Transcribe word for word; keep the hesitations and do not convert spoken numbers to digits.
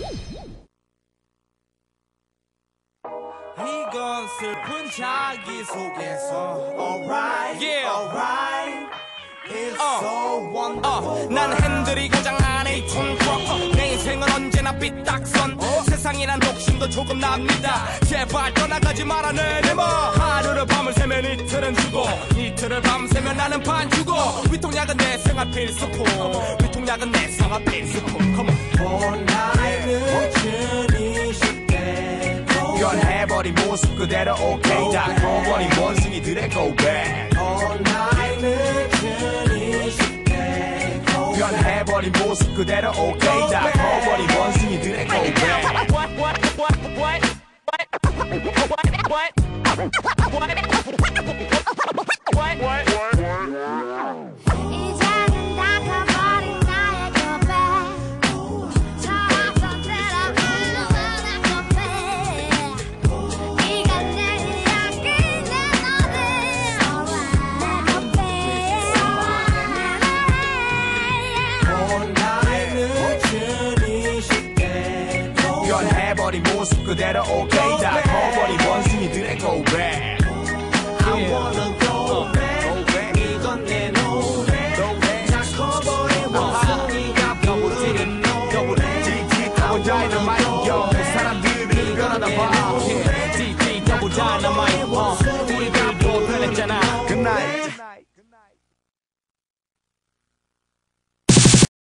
이건 슬픈 자기소개서. Alright, Yeah. alright. It's 어. so wonderful. 어, 난 핸들이 고장 안 해, 톤 트럭. 내 인생은 언제나 삐딱선. 어? 세상이란 욕심도 조금 납니다. 제발 떠나가지 말아, 내내마. 하루를 밤을 새면 이틀은 죽어. 이틀을 밤새면 나는 반죽어. 위통약은 내 생활 필수품. 위통약은 내 생활 필수품. Come on. 온 나의 늦은 이십 대 변해버린 모습 그대로 오케이. 다 커버린 원숭이들의 고백. 온 나의 늦은 이십 대 변해버린 모습 그대로 오케이. 다 커버린 원숭이들의 고백. What, what, what, what, what, what, what, what, what, 이제는 다 커버린 나의 고백. 처음부터 들어가는 고백. 네가 내 이야기, 내 노래. 내 고백, 내 온 나의 늦은 이십 대 변해버린 모습 그대로 오케이. 다 커버린 원숭이들의 고백.